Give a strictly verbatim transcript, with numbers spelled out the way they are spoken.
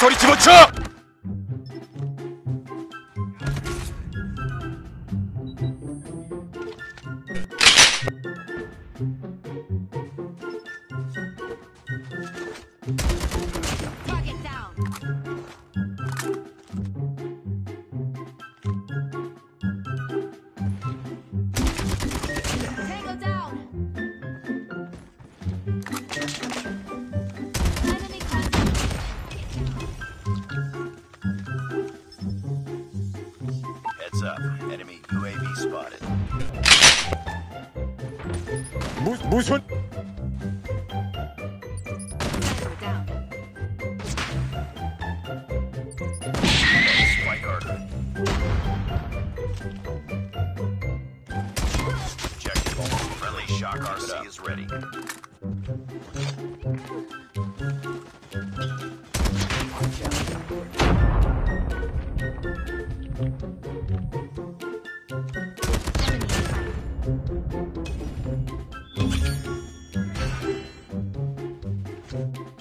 저리 집어쳐! Target down. Tango down. Enemy contact. Heads up. Enemy U A V spotted. 무, 무슨? Tango down. Fight harder. Objective almost. Friendly shock R C is ready. Enemy.